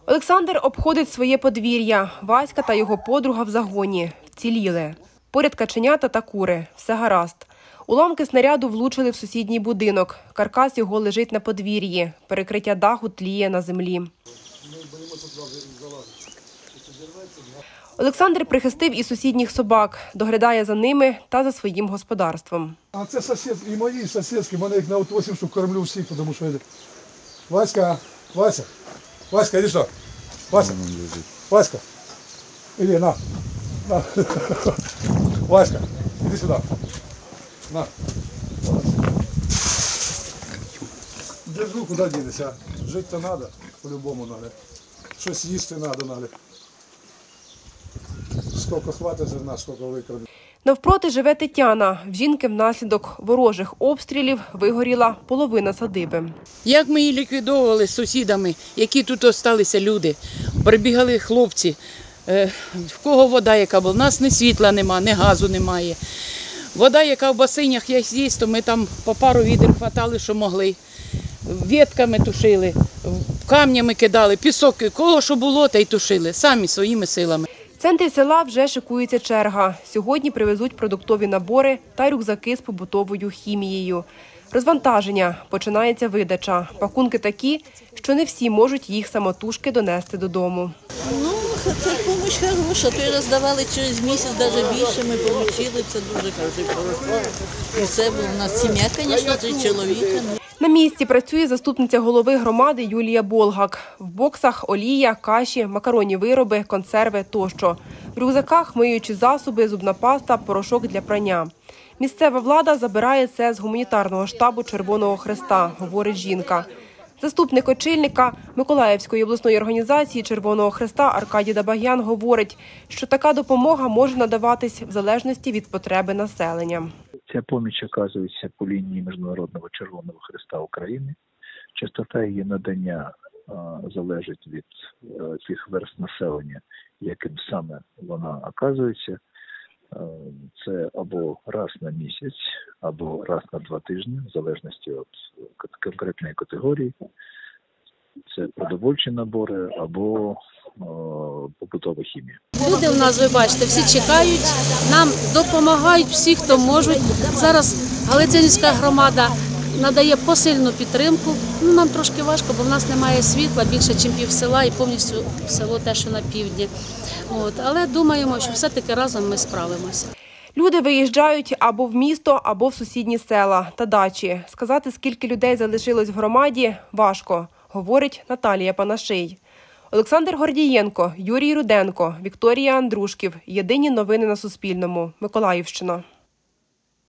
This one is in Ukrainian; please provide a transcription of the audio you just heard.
Олександр обходить своє подвір'я. Васька та його подруга в загоні. Вціліли. Поряд каченята та кури. Все гаразд. Уламки снаряду влучили в сусідній будинок. Каркас його лежить на подвір'ї. Перекриття даху тліє на землі. Олександр прихистив і сусідніх собак. Доглядає за ними та за своїм господарством. А це сусід, і мої, і сусідські. Мене їх на 8 штук кормлю всіх, тому що... Васька, Вася, Васька, іди сюди. Васька, Васька, іди, на. Васька, іди сюди. На. Держу, куди дінешся. Жити-то треба, по-любому треба. Щось їсти треба. Скільки хватить зерна, скільки викрадуть. Навпроти живе Тетяна. В жінки внаслідок ворожих обстрілів вигоріла половина садиби. Як ми її ліквідовували з сусідами, які тут залишилися люди, прибігали хлопці, в кого вода яка була, у нас ні світла нема, ні газу немає. Вода, яка в басейнях є, то ми там по пару відер хватали, що могли. Ветками тушили, камнями кидали, пісок, кого що було, та й тушили, самі своїми силами. В центрі села вже шикується черга. Сьогодні привезуть продуктові набори та рюкзаки з побутовою хімією. Розвантаження. Починається видача. Пакунки такі, що не всі можуть їх самотужки донести додому. Ну, це допомога хороша. То й роздавали через місяць, навіть більше ми отримали. Це дуже хорошо. І це у нас сім'я, звісно, 3 чоловіка. На місці працює заступниця голови громади Юлія Болгак. В боксах олія, каші, макаронні вироби, консерви тощо. В рюкзаках миючі засоби, зубна паста, порошок для прання. Місцева влада забирає це з гуманітарного штабу Червоного Хреста, говорить жінка. Заступник очільника Миколаївської обласної організації Червоного Хреста Аркадій Дабагян говорить, що така допомога може надаватись в залежності від потреби населення. Ця поміч оказується по лінії Міжнародного Червоного Хреста України. Частота її надання залежить від тих верств населення, яким саме вона оказується. Це або раз на місяць, або раз на 2 тижні, в залежності від конкретної категорії. Це продовольчі набори або побутова хімія. Люди в нас, ви бачите, всі чекають, нам допомагають всі, хто можуть. Зараз Галицинська громада надає посильну підтримку. Нам трошки важко, бо в нас немає світла, більше, ніж пів села і повністю село те, що на півдні. Але думаємо, що все-таки разом ми справимося. Люди виїжджають або в місто, або в сусідні села та дачі. Сказати, скільки людей залишилось в громаді, важко, говорить Наталія Панаший. Олександр Гордієнко, Юрій Руденко, Вікторія Андрушків. Єдині новини на Суспільному. Миколаївщина.